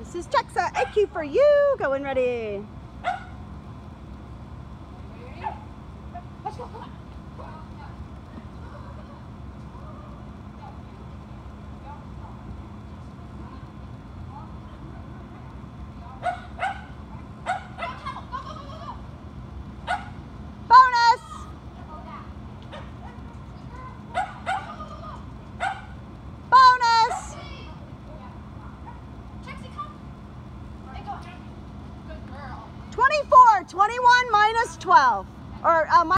This is Chexa IQ for you. Go and ready. Let's go, come on. Bonus. Bonus. 24, 21 minus 12. Or